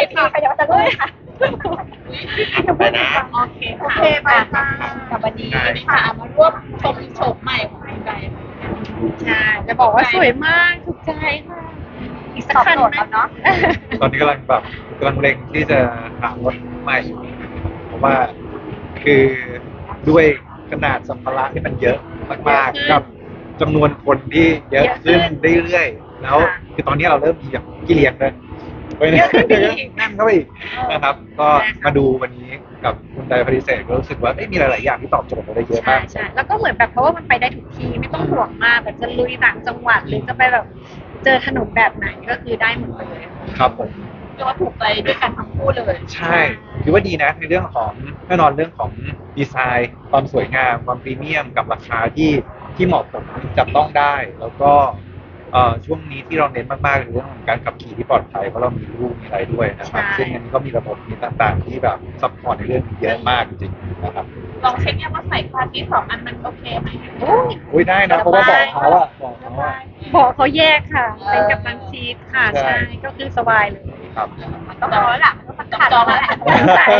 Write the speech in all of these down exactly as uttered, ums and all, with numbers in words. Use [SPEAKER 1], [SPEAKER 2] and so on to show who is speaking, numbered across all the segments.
[SPEAKER 1] ไม่ดีค่ะเดี๋ยวจะเลยค่ะ
[SPEAKER 2] ไปนะ
[SPEAKER 1] โอเคโอเคไปค่ะกับวันนี้ค่ะมาร่วมชมโฉมใหม่ของคุณไก่
[SPEAKER 3] ใช่จะบอกว่าสวยมากถูกใจค่ะอีกสักคันไหมเนาะ
[SPEAKER 2] ตอนนี้กำลังแบบกำลังเล็งที่จะหารถใหม่อยู่เพราะว่าคือด้วยขนาดสัมภาระที่มันเยอะมากๆกับจำนวนคนที่เยอะขึ้นเรื่อยๆแล้วคือตอนนี้เราเริ่มมีแบบกี่เลี้ยงเลย
[SPEAKER 3] เยอะขึ้นอีก
[SPEAKER 2] นั่นเข้าไปอีกนะครับก็มาดูวันนี้กับคุณไดพาริเศษก็รู้สึกว่ามีหลายๆอย่างที่ตอบโจทย์เราได้เยอะมาก
[SPEAKER 3] ใช่แล้วก็เหมือนแบบเพราะว่ามันไปได้ทุกที่ไม่ต้องห่วงมากแบบจะลุยต่างจังหวัดหรือจะไปแบบเจอถนนแบบไหนก็คือได้หมดเลย
[SPEAKER 2] ครับผม
[SPEAKER 1] เรียกว่าถูกใจด้วยกันทั้งคู่เลย
[SPEAKER 2] ใช่ถือว่าดีนะในเรื่องของแน่นอนเรื่องของดีไซน์ความสวยงามความพรีเมียมกับราคาที่ที่เหมาะสมจับต้องได้แล้วก็ช่วงนี้ที่เราเน้นมากๆคือเรื่องของการขับขี่ที่ปลอดภัยเพราะเรามีลูกมีอะไรด้วยนะครับซึ่งอันนี้ก็มีระบบมีต่างๆที่แบบซัพพอร์ตในเรื่องเยอะมากจริงๆนะครับ
[SPEAKER 1] ลองเช็คเนี่ยว่าใส่คาร์ที่สองอันมันโอเคไหม
[SPEAKER 2] อุ้ยได้นะเพราะว่าบอกเขาอะบอกเขาอะ
[SPEAKER 3] บอกเขาแยกค่ะเป็นกัปตันซีทค่ะใช่ก็คือสบายเลย
[SPEAKER 2] ครับ
[SPEAKER 1] มันต้องรอแล้วล่ะมันต้องสักขัดแล้วแหละใส่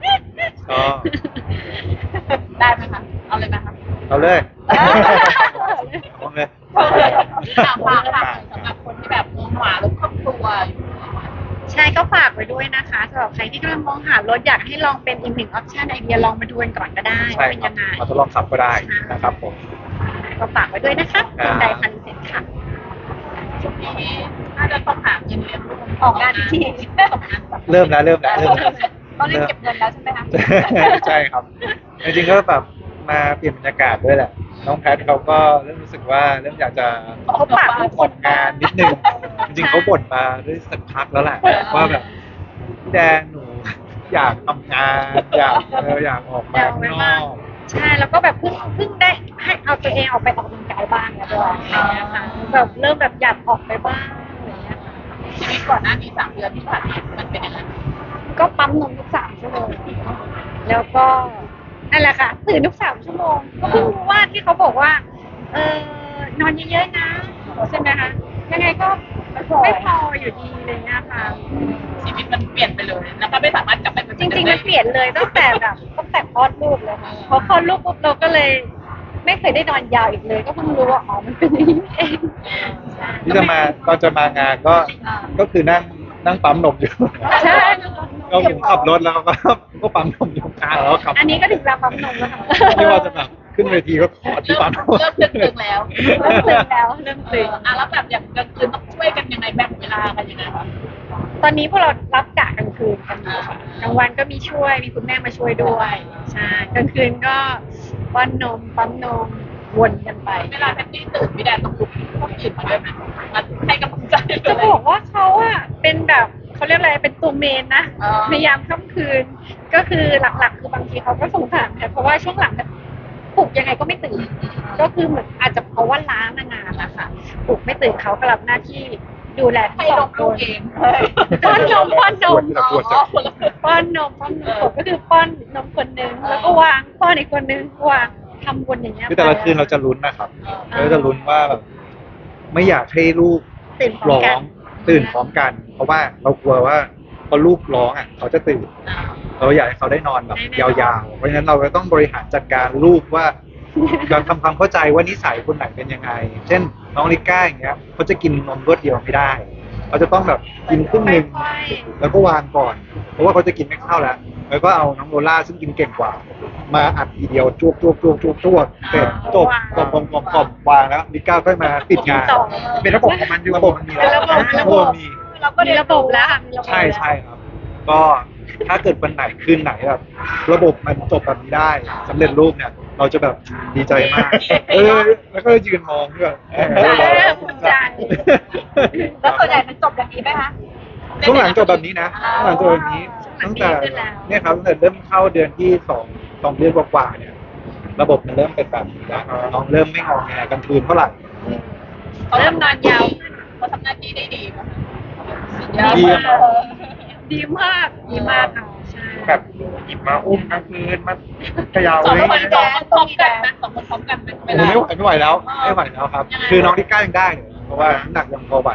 [SPEAKER 1] ได้ไหมคะเอาเลยไหมคะ
[SPEAKER 2] เอาเลยเอาเลย
[SPEAKER 1] ฝากฝากฝากสำหรับคนที่แบบมองหารถครอบครัว
[SPEAKER 3] ใช่ก็ฝากไว้ด้วยนะคะสำหรับใครที่กำลังมองหารถอยากให้ลองเป็นอีกหนึ่งออปชั่นไอเดียลองมาดูกันก่อนก็ได้ว่าเป็นยังไง
[SPEAKER 2] มาทดลองขับก็ได้นะครับผม
[SPEAKER 3] ก็ฝากไว้ด้วยนะคะคุณไดพันเซ็นค่ะ
[SPEAKER 1] ช่วงนี้น่าจะต้องหาเงินเลี้ยงลูกออกงานที่
[SPEAKER 2] เริ่มแล้วเริ่มแล้วเริ่ม
[SPEAKER 1] ต้องเริ่มเก็บเงินแล้วใช่ไหมคะ
[SPEAKER 2] ใช่ครับจริงๆก็แบบมาเปลี่ยนบรรยากาศด้วยแหละน้องแพทเขาก็เริ่มรู้สึกว่าเริ่มอยากจะ
[SPEAKER 3] เขาปากผู้คน
[SPEAKER 2] งานนิดนึงจริงๆเขาบ่นมาด้วยสักพักแล้วแหละว่าแบบพี่แดนหนูอยากทำงานอยากเอออยากออกมาข้างนอก
[SPEAKER 3] ใช่แล้วก็แบบเพิ่งเพิ่งได้ให้เอาตัวเองออกไปออกกำลังกายบ้างแล้วด้วยอะไรเงี้ยค่ะแบบเริ่มแบบอยากออกไปบ้างอะไรเงี้ยค่ะ
[SPEAKER 1] ชีวิตก่อนหน้านี้สามเดือนที่ผ่านมามันเป็นยังไง
[SPEAKER 3] ก็ปั๊มนมทุกสามชั่วโมงแล้วก็นั่นแหละค่ะตื่นทุกสามชั่วโมงก็เพิ่งรู้ว่าที่เขาบอกว่าเออนอนเยอะๆนะใช่ไหมคะยังไงก็ไม่พออยู่ดีเลยนะคะ
[SPEAKER 1] ชีวิตมันเปลี่ยนไปเลยแล้วก็ไม่สามารถกลับไป
[SPEAKER 3] จริงๆมันเปลี่ยนเลยตั้งแต่แบบตั้งแต่คลอดลูกเลยค่ะพอคลอดลูกปุ๊บเราก็เลยไม่เคยได้นอนยาวอีกเลยก็เพิ่งรู้ว่าอ๋อมันเป็นอย่างนี้เอง
[SPEAKER 2] ที่จะมาตอนจะมางานก็ก็คือนั่งนั่งปั๊มนมอยู่
[SPEAKER 3] ใช่
[SPEAKER 2] เราผมขับรถแล้วก็ก็ปั๊มนมอยู่กลางแล้วขับ
[SPEAKER 3] อันนี้ก็ถึงเวลาปั๊มนมแล้วค่ะ
[SPEAKER 2] ไม่ว่าจะแบบขึ้นเวทีก็ขอที่ปั๊มนม
[SPEAKER 1] เริ่มตึงๆแล้ว
[SPEAKER 3] เริ่มตึงแล้วเริ่มตึง
[SPEAKER 1] อ่ะแล้วแบบอย่างกลางคืนต้องช่วยกันยังไงแบ่งเวลากันยังไงคะ
[SPEAKER 3] ตอนนี้พวกเรารับกะกลางคืนกันอยู่ค่ะกลางวันก็มีช่วยมีคุณแม่มาช่วยด้วยใช่กลางคืนก็ป้อนนมปั๊มนมวนกันไป
[SPEAKER 1] เวลาแพตตี้ตื่นพี่แดนต้องลุกต้องตื่นมาด้วยไหมมาให้กำลังใจ
[SPEAKER 3] จะบอกว่าเขาอะเป็นแบบเขาเรียกอะไรเป็นตัวเมนนะในยามค่ำคืนก็คือหลักๆคือบางทีเขาก็สงสารแต่เพราะว่าช่วงหลังปลุกยังไงก็ไม่ตื่นก็คือเหมือนอาจจะเพราะว่าล้ามานานนะคะปลุกไม่ตื่นเขาก็รับหน้าที่ดูแลทั้งสองคน
[SPEAKER 1] เอง
[SPEAKER 3] ป้อนนมป้อนนมป้อนนมป้อนนมก็คือป้อนนมคนนึงแล้วก็วางป้อนอีกคนนึงวางทำวนอย่างเงี้ย
[SPEAKER 2] คือแต่ละคืนเราจะลุ้นนะครับเราจะลุ้นว่าแบบไม่อยากให้ลูกร้องตื่นพร้อมกันเพราะว่าเรากลัวว่าพอลูกร้องอ่ะเขาจะตื่นเราอยากให้เขาได้นอนแบบยาวๆเพราะฉะนั้นเราจะต้องบริหารจัดการลูกว่าเราทำความเข้าใจว่านิสัยคนไหนเป็นยังไงเช่นน้องลิก้าอย่างเงี้ยเขาจะกินนมรวดเดียวไม่ได้เขาจะต้องแบบกินครึ่งนึงแล้วก็วางก่อนเพราะว่าเขาจะกินไม่เข้าแล้วแล้วก็เอาน้องโรล่าซึ่งกินเก่งกว่ามาอัดทีเดียวจวกจวกจวกจวกจวกเสร็จจบกลมกลมกลมกลมวางแล้วลิก้าค่อยมาติดงานเป็นระบบของมันระบบมันมีแล้วระบบมี
[SPEAKER 3] เราก็มีระบบแล้ว
[SPEAKER 2] ใช่ใช่ครับก็ถ้าเกิดวันไหนคืนไหนแบบระบบมันจบแบบนี้ได้สำเร็จรูปเนี่ยเราจะแบบดีใจมากเออแล้วก็ยืนมองด้วย
[SPEAKER 3] ภูมิใจ
[SPEAKER 1] แล้วส่วนใหญ่มันจบแบบนี้ไหมคะ
[SPEAKER 2] ช่วงหลังจบแบบนี้นะช่วงหลังจบแบบนี้ตั้งแต่เนี่ยครับตั้งแต่เริ่มเข้าเดือนที่สองสองเดือนกว่าๆเนี่ยระบบมันเริ่มเป็นแบบนี้แล้วน้องเริ่มไม่งอแงกลางคืนเท่าไหร่
[SPEAKER 3] เริ่มนอนยาว
[SPEAKER 1] เขาทำหน้าที่ได้ดี
[SPEAKER 3] ดีมากดีมากดีมากค่ะใช่
[SPEAKER 2] แบบหยิบมาอุ้มกลางคืนมาเขย่า
[SPEAKER 1] สองคนสองคนพร้อมกันนะสองคนพร้อมกัน
[SPEAKER 2] ไม่ไหวไม่ไหวแล้วไม่ไหวแล้วครับคือน้องที่ใกล้ยังได้เพราะว่าน้ำหนักยังพอไหว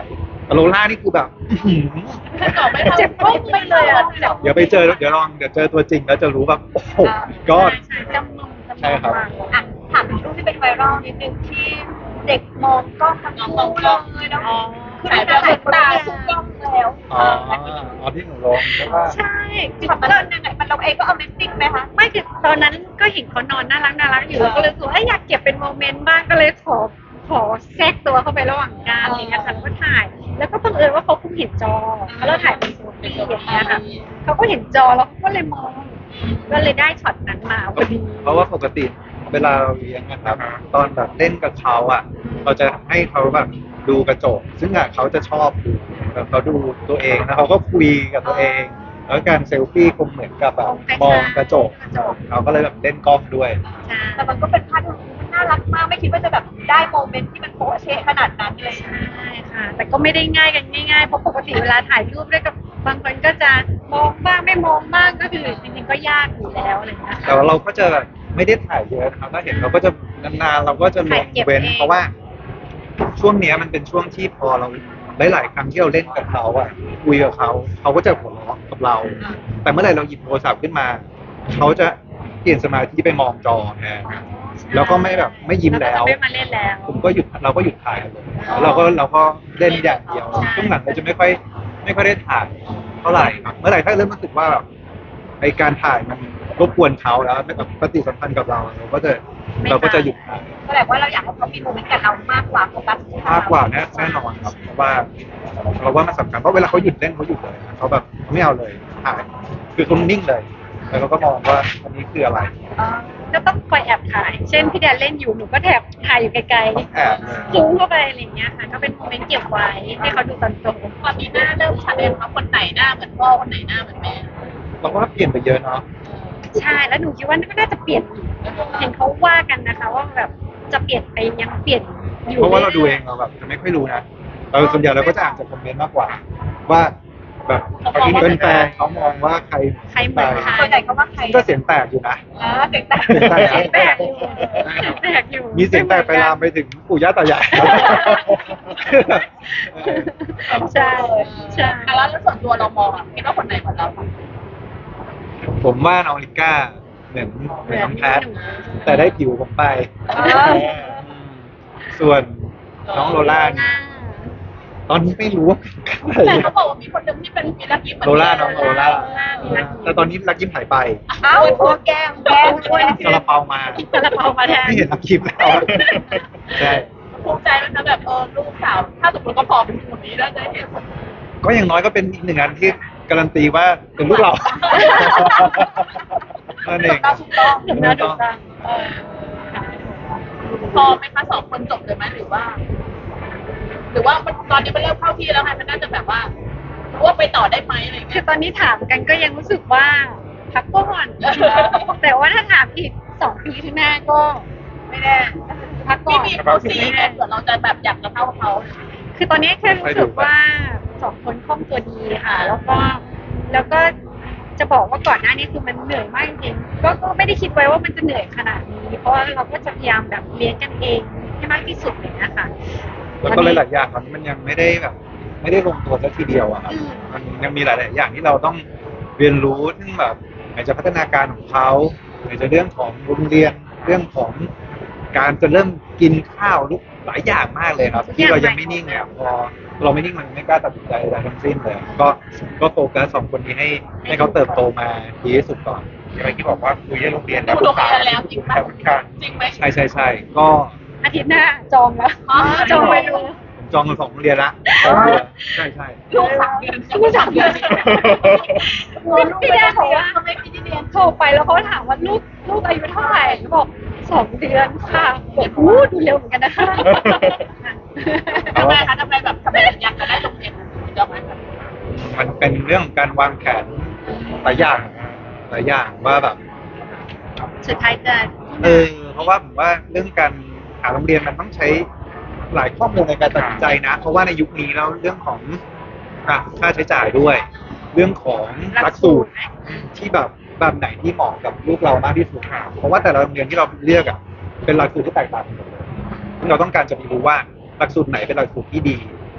[SPEAKER 2] แต่โลล่านี่คือแบบอื้อหือ
[SPEAKER 1] ตอบไม่เจ็บปุ๊บไปเลยอ่ะ
[SPEAKER 2] เดี๋ยวไปเจอเดี๋ยวลองเดี๋ยวเจอตัวจริงแล้วจะรู้แบบโอ้โหก็
[SPEAKER 3] ใช่จำนงจำนง
[SPEAKER 2] ใช่ครับ
[SPEAKER 3] มาก
[SPEAKER 4] อ่ะถามถึงรูปที่เป็นไวรัลนิดนึงที่เด็กมองกล้องทั้งคู่เลยเนาะคือเป็นการถ่ายตาสู้กล้องแล้ว
[SPEAKER 2] อ๋ออ๋อที่หนูลงใช่ป่ะ
[SPEAKER 3] ใช่จริง
[SPEAKER 4] มัน
[SPEAKER 3] ก็
[SPEAKER 4] ยังไงมันเราเองก็ Amazing ไหมคะ
[SPEAKER 3] ไม่คือตอนนั้นก็เห็นเขานอนน่ารักน่ารักอยู่ก็เลยรู้สึกว่าอยากเก็บเป็นโมเมนต์บ้างก็เลยขอขอแทรกตัวเข้าไประหว่างกานอะไรเงี้ยค่ะแล้วก็ถ่าย แล้วก็บังเอิญว่าเขาคงเห็นจอแล้วเราถ่ายเป็นโซฟี่อย่างเงี้ยค่ะเขาก็เห็นจอแล้วเขาก็เลยมอง ก็เลยได้ช็อตนั้นมาพอดี
[SPEAKER 2] เพราะว่าปกติเวลาเราเลี้ยงนะครับ ตอนแบบเล่นกับเขาอ่ะ เราจะให้เขาแบบดูกระจก ซึ่งอ่ะเขาจะชอบดูแบบเขาดูตัวเองแล้วเขาก็คุยกับตัวเอง แล้วการเซลฟี่คงเหมือนกับแบบมองกระจกเขาก็เลยแบบเล่นกล้องด้วย
[SPEAKER 3] ใช่
[SPEAKER 4] แต่มันก็เป็นภาพที่มันน่ารักมากไม่คิดว่าจะแบบได้โมเมนต์ที่มันโป๊ะเชะขนาดนั้นเลย
[SPEAKER 3] ใช่ค่ะ แต่ก็ไม่ได้ง่ายกันง่ายๆเพราะปกติเวลาถ่ายรูปด้วยกับบางคนก็จะมองบ้างไม่มองบ้างก็คือจริงๆก็ยากอยู่แล้วอะไรอย่างเงี้ย
[SPEAKER 2] แต่ว่าเราก็จะแบบไม่ได้ถ่ายเยอะนะครับถ้าเห็นเราก็จะนานๆเราก็จะลงเว้นเพราะว่า ช่วงเนี้ยมันเป็นช่วงที่พอเราหลายๆครั้งที่เราเล่นกับเขาอะคุยกับเขาเขาก็จะหัวเราะกับเรา แต่เมื่อไหร่เราหยิบโทรศัพท์ขึ้นมาเขาจะเปลี่ยนสมาธิไปมองจอแทนแล้วก็ไม่แบบไม่ยิ้มแล้ว
[SPEAKER 3] ไม่มาเล่นแล้ว
[SPEAKER 2] ผมก็หยุดเราก็หยุดถ่ายเลยแล้วเราก็เราก็เล่นอย่างเดียวช่วงหลังเราจะไม่ค่อยไม่ค่อยได้ถ่ายเท่าไหร่ครับเมื่อไหร่ถ้าเริ่มรู้สึกว่าแบบไอการถ่ายมันรบกวนเขาแล้วแบบปฏิสัมพันธ์กับเราเราก็จะเราก็จะหยุดถ่าย
[SPEAKER 4] แสดงว่าเราอยากให้เขามีโมเมนต์กับเรามากกว่าโฟกัสที่
[SPEAKER 2] มากกว่าแน่แน่นอนครับเพราะว่าเราว่ามันสำคัญเพราะเวลาเขาหยุดเล่นเขาหยุดเลยนะเขาแบบไม่เอาเลยถ่ายคือเขานิ่งเลยแล้วเขาก็มองว่าอันนี้คืออะไร
[SPEAKER 3] ก็ต้องคอยแอบถ่าย เช่นพี่แดนเล่นอยู่หนูก็แอบถ่ายอยู่ไกล
[SPEAKER 2] ต้องแอบเลย
[SPEAKER 3] ๆซูมเข้าไปอะไรอย่างเงี้ยค่ะ ก็เป็นโมเมนต์เก็บไว้ให้เขาดูตอนโต
[SPEAKER 1] ตอนนี้หน้าเริ่มชัดเลยว่าคนไหนหน้าเหมือนพ่อคนไหนหน้าเหมือนแม่
[SPEAKER 2] เราก็เปลี่ยนไปเยอะเนาะ
[SPEAKER 3] ใช่ แล้วหนูคิดว่าก็น่าจะเปลี่ยนอีกเห็นเขาว่ากันนะคะ ว่าแบบจะเปลี่ยนไปยังเปลี่ยนอยู่
[SPEAKER 2] เพราะว่าเราดูเองเราแบบจะไม่ค่อยรู้นะเราส่วนใหญ่เราก็จะอ่านจากคอมเมนต์มากกว่า ว่าแบบเป็นแฟนเขามองว่าใคร
[SPEAKER 3] ใครเหมือนใคร
[SPEAKER 4] ส่วนใหญ่ก็ว่าใคร
[SPEAKER 2] ก็เสียงแตกอยู่นะ
[SPEAKER 4] อ่าเสียงแตก
[SPEAKER 2] เสียงแตก
[SPEAKER 3] เสียงแตกอยู่เสียงแตกอยู่
[SPEAKER 2] มีเสียงแตกไปลามไปถึงปู่ย่าตายาย
[SPEAKER 3] ใช่ใช่
[SPEAKER 1] แล้วส่วนตัวเรามองอ่ะคิดว่าคนไหนเหมือนเรา
[SPEAKER 2] ผมว่าน้องลิก้าเหมือนเหมือนน้องแพทแต่ได้ผิวผมไป ส่วนน้องโลล่าเนี่ยตอนนี้ไม่รู้ว่าเป็นใคร
[SPEAKER 1] แต่เขาบอกว่ามีคนหนึ่งที่เป็นมีลักยิ้ม
[SPEAKER 2] โลล่าน้องโลล่าแต่ตอนนี้รักยิ้มหายไป
[SPEAKER 4] เอ้าพวกแก้มแก้มด้วย
[SPEAKER 2] ซาลาเปามา
[SPEAKER 3] ซาลาเปามาแทน
[SPEAKER 2] ไม่เห็นรักยิ้มแล้วใช่
[SPEAKER 1] ภูมิใจไหมคะแบบเออลูกสาวถ้าสมมติก็พอเป็นคนนี้ได้ได้เห็น
[SPEAKER 2] ก็อย่างน้อยก็เป็นอีกหนึ่งอันที่การันตีว่าเป็นลูกเรานั่นเอง
[SPEAKER 4] เราถูกต้อง
[SPEAKER 3] ถึงน่าดูดัง
[SPEAKER 1] เออพอไหมคะสองคนจบเลยไหมหรือว่า หรือว่ามันตอนนี้มันเริ่มเข้าที่แล้วไงมันน่าจะแบบว่ารู้ว่าไปต่อได้ไหมอะไร
[SPEAKER 3] คื
[SPEAKER 1] เงี้
[SPEAKER 3] อย ตอนนี้ถามกันก็ยังรู้สึกว่าพักก่อนแต่ว่าถ้าถามอีกสองปีข้างหน้าก็
[SPEAKER 4] ไม่แน่
[SPEAKER 3] พักก่
[SPEAKER 1] พี่
[SPEAKER 3] อน
[SPEAKER 1] มีคู่ซีไงเผื่อเราจะแบบอยากจะเท่าเขา
[SPEAKER 3] คือตอนนี้แค่รู้สึกว่าสองคนคล่องตัวดีค่ะ แล้วก็แล้วก็จะบอกว่าก่อนหน้านี้คือมันเหนื่อยมากจริงๆก็ก็ไม่ได้คิดไว้ว่ามันจะเหนื่อยขนาดนี้ เพราะว่าเราก็จะพยายามแบบเลี้ยงกันเองให้มากที่สุดเลยนะคะ
[SPEAKER 2] แล้วก็หลายๆอย่างตอนนี้มันยังไม่ได้แบบ ไม่ได้ลงตัวสักทีเดียวอะครับมันยังมีหลายๆอย่างที่เราต้องเรียนรู้ซึ่งแบบไหนจะพัฒนาการของเขาไหนจะเรื่องของโรงเรียนเรื่องของการจะเริ่มกินข้าวลุกหลายอย่างมากเลยครับ ที่เรายังไม่นิ่งเนี่ยพอเราไม่นิ่งมันไม่กล้าตัดสินใจอะไรทั้งสิ้นเลยก็ก็โฟกัสสองคนนี้ให้ให้เขาเติบโตมาดีที่สุดก่อนอะไรที่บอกว่าคุยเรื่องโรงเรียน
[SPEAKER 1] ดูโรงเรียนแล้วจริงไหม
[SPEAKER 2] แต่เหมือนกัน
[SPEAKER 1] จริงไหม
[SPEAKER 2] ใช่ใช่ใช่ก็
[SPEAKER 3] อาทิตย์หน้าจองแล้วจองไปดู
[SPEAKER 2] ผมจองกันสองโรงเรียนละสองโรงเรียนใช่ใช่
[SPEAKER 1] ลูกสามเดือนลูกสามเดือน
[SPEAKER 3] พี่แดนบอกว่าทำไมพี่แดนโทรไปแล้วเขาถามว่าลูกลูกอายุเท่าไหร่บอกสองเดือนค่ะบอกอู้ดูเร็วเหมือนกันนะคะ
[SPEAKER 1] ทำไมคะทำไมแบบทำไมอยากจะได้โรงเรียนเดี๋ยวมัน
[SPEAKER 2] มันเป็นเรื่องของการวางแผนหลายอย่างหลายอย่างว่าแบบ
[SPEAKER 3] สุดท้ายจะ
[SPEAKER 2] เออเพราะว่าผมว่าเรื่องการหาโรงเรียนมันต้องใช้หลายข้อมูลในการตัดสินใจนะ เพราะว่าในยุคนี้แล้วเรื่องของอ่ะค่าใช้จ่ายด้วย เรื่องของหลักสูตรที่แบบแบบไหนที่เหมาะกับลูกเรามากที่สุดเพราะว่าแต่ละโรงเรียนที่เราเลือกอ่ะเป็นหลักสูตรที่แตกต่างกันหมดเลยซึ่งเราต้องการจะรู้ว่าหลักสูตรไหนเป็นหลักสูตรที่ดี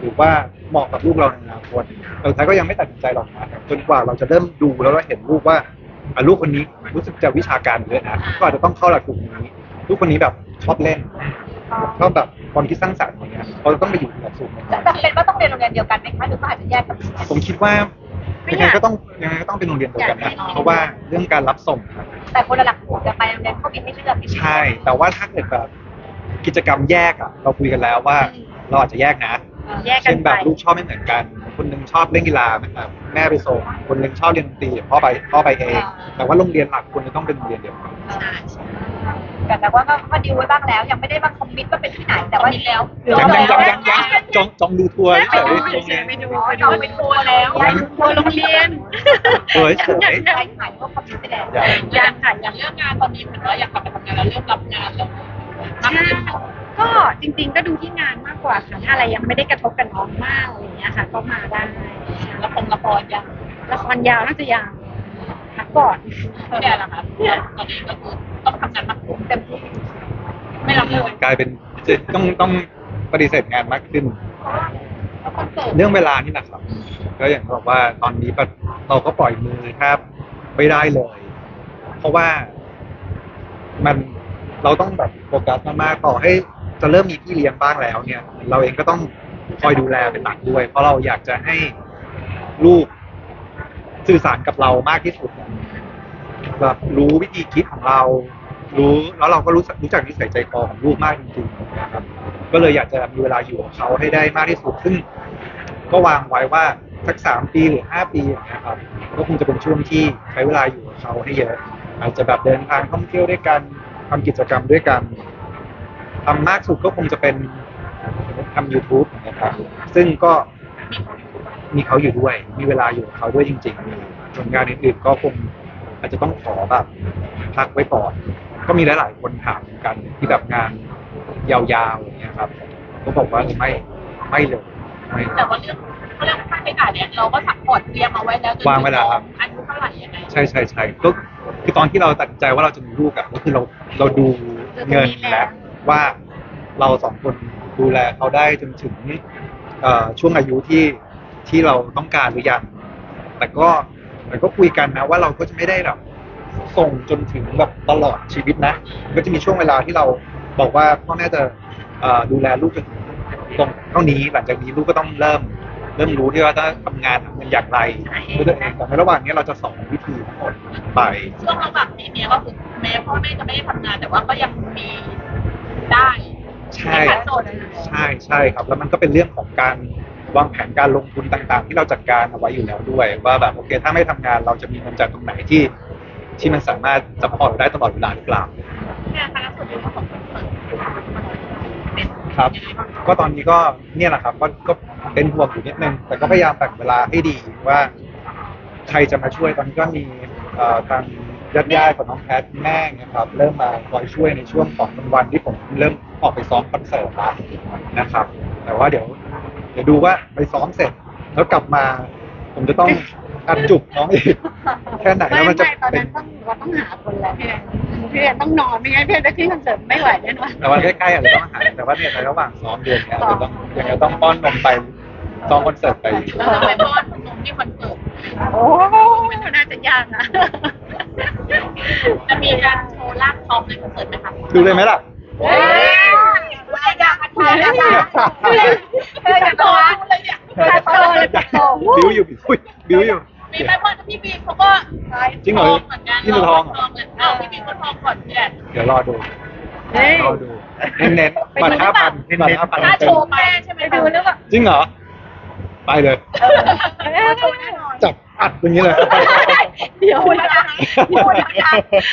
[SPEAKER 2] หรือว่าเหมาะกับลูกเราในอนาคตแต่สุดท้ายก็ยังไม่ตัดสินใจหรอกนะจนกว่าเราจะเริ่มดูแล้วเราเห็นลูกว่าอ่ะลูกคนนี้รู้สึกจะวิชาการเยอะนะก็อาจจะต้องเข้าหลักกลุ่มนี้ลูกคนนี้แบบชอบเล่นชอบแบบความคิดสร้างสรรค์อย่างเงี้ยเขาจะต้องไปอยู่ในหลักสูตรนั้น
[SPEAKER 4] จำเป็นว่าต้องเรียนโรงเรียนเดียวกันไหมคะหรือว่าอาจจะแยกกัน
[SPEAKER 2] ผมคิดว่ายังไงก็ต้องยังไงก็ต้องเป็นโรงเรียนเดียวกันนะเพราะว่าเรื่องการรับส่งครับ
[SPEAKER 4] แต่คนละหลักสูตรจะไปโรงเรียนเขามีให้เลือก
[SPEAKER 2] ใช่ แต่ว่าถ้าเกิดแบบกิจกรรมแยกอ่ะเราคุยกันแล้วว่าเราอาจจะแยกนะ
[SPEAKER 3] แยกกัน
[SPEAKER 2] เช่น
[SPEAKER 3] ไป
[SPEAKER 2] แบบลูกชอบไม่เหมือนกัน คนหนึงชอบเล่นกีฬาแบบแม่ไปส่งคนหนึงชอบเรียนดนตรีพ่อไปพ่อไปเอง แต่ว่าโรงเรียนหลักควรจะต้องเป็นโรงเรียนเดียวกัน
[SPEAKER 4] แต่แต่ว่าก็ก็ดีลไว้บ้างแล้ว ยังไม่ได้มาคอมมิตว่าเป็นที่ไหนแต่ว่า
[SPEAKER 1] แล้ว
[SPEAKER 2] ยังยังยังยังยังจองจองดูทัวร์เฉย
[SPEAKER 3] ไปดู
[SPEAKER 4] อ๋อเราไปทัวร์แล้ว
[SPEAKER 3] ไปดูทัวร์โรงเรียน
[SPEAKER 2] ๆเฮ้ยเฉย
[SPEAKER 4] ใครถ่ายก็คอมมิตไปแล้ว
[SPEAKER 2] ยัง
[SPEAKER 3] ยังค่ะ
[SPEAKER 1] อย่างเรื่องงานตอนนี้เหมือนว่าอยากกลับไปทำงานแล้วเริ่มรับงานแล้ว
[SPEAKER 3] ใช่ก็จริงๆก็ดูที่งานมากกว่าค่ะถ้าอะไรยังไม่ได้กระทบกับน้องมากอะไรอย่างเงี้ยค่ะ ก็มาได้
[SPEAKER 1] ละครละครยัง
[SPEAKER 3] ละครยาวน่าจะยาวพักก่อน
[SPEAKER 1] พี่แดนล่ะครับตอนนี้ก็คือต้องทำงานมากขึ้นเต็มที่ไม่รับเลย
[SPEAKER 2] กลายเป็นจะต้องต้องปฏิเสธงานมากขึ้น
[SPEAKER 1] แล้วคอนเสิร์ต
[SPEAKER 2] เรื่องเวลานี่แหละครับ ก็อย่างที่บอกว่าตอนนี้เราก็ปล่อยมือแทบไม่ได้เลย เพราะว่ามันเราต้องแบบโฟกัสมากๆต่อให้จะเริ่มมีพี่เลี้ยงบ้างแล้ว เนี่ย เราเองก็ต้องคอยดูแลเป็นหลักด้วย เพราะเราอยากจะให้ลูกสื่อสารกับเรามากที่สุดแบบรู้วิธีคิดของเรา รู้แล้วเราก็รู้รู้จักนิสัยใจคอของลูกมากจริงๆนะครับ ก็เลยอยากจะมีเวลาอยู่กับเขาให้ได้มากที่สุด ซึ่งก็วางไว้ว่าสักสามปีหรือห้าปีอย่างเงี้ยครับ ก็คงจะเป็นช่วงที่ใช้เวลาอยู่กับเขาให้เยอะ อาจจะแบบเดินทางท่องเที่ยวด้วยกันทำกิจกรรมด้วยกันทำมากสุดก็คงจะเป็นทำ YouTube นะครับ ซึ่งก็มีเขาอยู่ด้วย มีเวลาอยู่กับเขาด้วยจริงๆส่วนงานอื่นๆก็คงอาจจะต้องขอแบบพักไว้ก่อน ก็มีหลายๆคนถามเหมือนกันที่แบบงานยาวๆอย่างเงี้ยครับ ก็บอกว่าไม่ไม่เลยไม่เลย
[SPEAKER 1] แต่ว่าเรื่องเขาเรื่องค่าใช้จ่ายเนี่ยเราก็สัพพอร์ตเตรียมเอาไว้แล้วจน
[SPEAKER 2] วางไว้แล้วครับ
[SPEAKER 1] อายุเท่าไหร่ยังไง
[SPEAKER 2] ใช่ใช่ใช่ก็คือตอนที่เราตัดสินใจว่าเราจะมีลูกอะก็คือเราเราดูเงินแล้วว่าเราสองคนดูแลเขาได้จนถึงเอ่อช่วงอายุที่ที่เราต้องการหรือยังแต่ก็แต่ก็คุยกันนะว่าเราก็จะไม่ได้แบบส่งจนถึงแบบตลอดชีวิตนะก็จะมีช่วงเวลาที่เราบอกว่าพ่อแม่จะเอ่อดูแลลูกจนถึงตรงเท่านี้หลังจากนี้ลูกก็ต้องเริ่ม เริ่มรู้ที่ว่าจะทำงานทำเงินอย่างไรด้วยตัวเองแต่ในระหว่างนี้เราจะสอนวิธีทั้งหมดไป
[SPEAKER 1] ช่วงระหว่างนี้เนี่ยก็คือแม้พ่อแม่จะไม่ได้ทำงานแต่ว่าก็ยังมีได้
[SPEAKER 2] ใช่
[SPEAKER 1] ในการโจทย์
[SPEAKER 2] ใช่ใช่ครับ แล้วมันก็เป็นเรื่องของการวางแผนการลงทุนต่างๆ ที่เราจัดการเอาไว้อยู่แล้วด้วย ว่าแบบโอเคถ้าไม่ทำงานเราจะมีเงินจากตรงไหนที่ที่มันสามารถซัพพอร์ตได้ตลอดเวลาหรือเปล่า
[SPEAKER 1] เนี่ยคณะส่วนใหญ่ของคอนเสิร์ตเป็น
[SPEAKER 2] ครับ
[SPEAKER 1] ยังไงบ้าง
[SPEAKER 2] ก็ตอนนี้ก็เนี่ยแหละครับก็ก็เป็นห่วงอยู่นิดนึงแต่ก็พยายามแบ่งเวลาให้ดีว่าใครจะมาช่วยตอนนี้ก็มีเอ่อทางญาติญาติของน้องแพทแม่นะครับ เริ่มมาคอยช่วยในช่วงของวันที่ผมเริ่มออกไปซ้อมคอนเสิร์ตแล้วนะครับ แต่ว่าเดี๋ยว เดี๋ยวดูว่าไปซ้อมเสร็จ แล้วกลับมา ผมจะต้องอัดจุกน้องอีกแค่ไหน
[SPEAKER 3] ไม่
[SPEAKER 2] แล้วมันจะ
[SPEAKER 3] ไม่ตอน
[SPEAKER 2] เป็
[SPEAKER 3] นั้น นต้องเราต้องหาคนแล้วพี่แอนพี่แอนต้องนอนไม่งั้นพี่แอนจะขึ้นคอนเสิร์ตไม่ไหวแน่นอน
[SPEAKER 2] แต่ว่าใกล้ๆอาจจะต้องหาแต่ว่าเนี่ยในระหว่างซ้อมเดือนเนี้ยอาจจะต้องยังไงต้องป้อนนมไปซ้อมคอนเสิร์ตไป
[SPEAKER 1] เราจะไปป้อนขนมที่คอนเสิร์ต
[SPEAKER 3] โอ้น่าจะยากนะ
[SPEAKER 1] จะมีการโชว์ลากซ้อมในคอนเสิร์ตไหมคะ
[SPEAKER 2] ดูเลยไหมล่ะ
[SPEAKER 4] เฮ้ยว่าอยากทานนะคะเธออยาก
[SPEAKER 1] โต
[SPEAKER 4] ทาน
[SPEAKER 1] เลยเนี่ย
[SPEAKER 3] อยากโตเลยอยากโต
[SPEAKER 2] บิวอยู่อุ้ยบิวอยู่
[SPEAKER 1] มีไหมเพื่อนพี่บีเขาก็
[SPEAKER 2] จริงเหรอ
[SPEAKER 1] ทเหมือนกัน
[SPEAKER 2] พี่ดูทองเหรอ
[SPEAKER 1] ทองเลยอ้าวพี่บีก็ทองก่อนพี่แอน
[SPEAKER 2] เดี๋ยวรอดู
[SPEAKER 3] เฮ้ย
[SPEAKER 2] รอดูเน้นๆบัตรห้าพันบัตรห้าพัน
[SPEAKER 1] ถ้าโชว์แม่ใช่ไหม
[SPEAKER 3] ไปดูหรือเปล่า
[SPEAKER 2] จริงเหรอ ไปเลย
[SPEAKER 3] โชว์แน่นอน
[SPEAKER 2] จับอัดอย่างนี้เลย
[SPEAKER 3] เดี๋ยวนะ
[SPEAKER 4] พูดนะคะ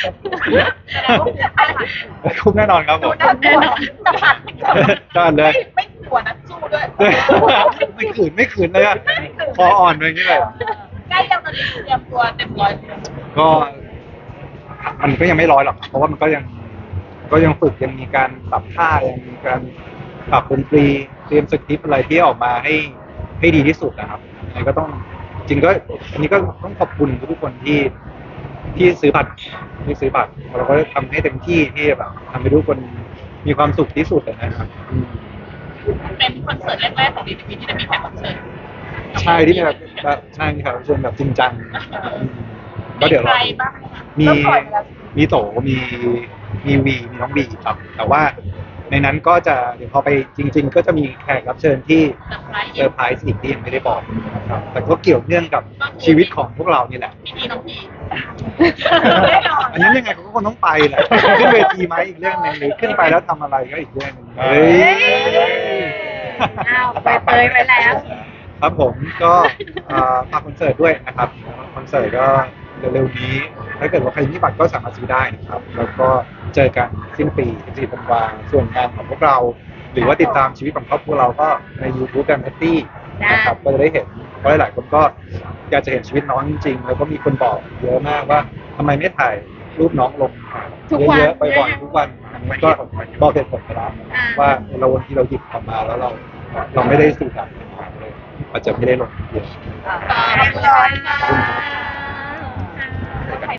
[SPEAKER 2] คุ้มแน่นอนครับผม
[SPEAKER 3] แน่นอน
[SPEAKER 1] จะผ่าน
[SPEAKER 2] ได้เลย
[SPEAKER 1] ไม่ไม่หัวนักสู้ด้วย
[SPEAKER 2] ไม่ขืนไม่ขืนเลยอะคออ่อนไปอย่างนี้เลย
[SPEAKER 1] ใกล้ยังตอนนี้เตรียมตัวเต็มร้อย
[SPEAKER 2] ก็มันก็ยังไม่ร้อยหรอก เพราะว่ามันก็ยังก็ยังฝึกยังมีการปรับท่ายังมีการปรับดนตรีเตรียมสคริปต์อะไรที่ออกมาให้ให้ดีที่สุดนะครับยังไงก็ต้องจริงก็อันนี้ก็ต้องขอบคุณทุกคนที่ที่ซื้อบัตรที่ซื้อบัตรเราก็ทำให้เต็มที่ที่แบบทำให้ทุกคนมีความสุขที่สุดนะครับอืม
[SPEAKER 1] เป็นคอนเสิร์ตแรกๆของดีทีที่ได้มีแขกรับเชิญ
[SPEAKER 2] ใช่ที่แบบแบบใช่มีแขกรับเชิญแบบจริงจังอืมก็เดี๋ยว
[SPEAKER 1] ใค
[SPEAKER 2] เรา
[SPEAKER 1] รบ้างคะ
[SPEAKER 2] มี
[SPEAKER 4] ต้องปล่อยไปแล้ว
[SPEAKER 2] มีโตมีมีวีมีน้องบีครับ แต่ว่าในนั้นก็จะเดี๋ยวพอไปจริง ๆ ก็จะมีแขกรับเชิญที่
[SPEAKER 1] เซอร์ไพรส์
[SPEAKER 2] เซอร์ไพรส์อีกที่ยังไม่ได้บอกนะครับแต่ก็เกี่ยวเนื่องกับชีวิตของพวกเรานี่แหละ
[SPEAKER 1] พี่ดีน้องพี่
[SPEAKER 4] แน่นอน
[SPEAKER 2] อันนั้นยังไงเขาก็คงต้องไปแหละขึ้นเวทีไหมอีกเรื่องหนึงหรือขึ้นไปแล้วทำอะไรก็อีกเรื่องหนึงเฮ้ย
[SPEAKER 3] อ้าวเปิดเผยไปแล้ว
[SPEAKER 2] ครับผมก็เอ่อฝากคอนเสิร์ตด้วยนะครับคอนเสิร์ตก็เร็วๆนี้ถ้าเกิดว่าใครมีบัตรก็สามารถซื้อได้นะครับ แล้วก็เจอกันสิ้นปีสี่ธันวาส่วนงานของพวกเรา หรือว่าติดตามชีวิตของครอบครัวเราก็ใน YouTube กันพัตตี้นะครับก็จะได้เห็นเพราะหลายๆคนก็อยากจะเห็นชีวิตน้องจริงๆแล้วก็มีคนบอกเยอะมากว่าทำไมไม่ถ่ายรูปน้องลง
[SPEAKER 3] ทุกวัน
[SPEAKER 2] เยอะๆบ่อยๆทุกวันมันก็บอกเหตุผลไปแล้ว
[SPEAKER 3] อ่า
[SPEAKER 2] ว่าเราวันที่เราหยิบออกมาแล้วเราเราไม่ได้สื่อสารเลยอาจจะไม่ได้ลงเยอะ
[SPEAKER 4] แน่นอนค่ะ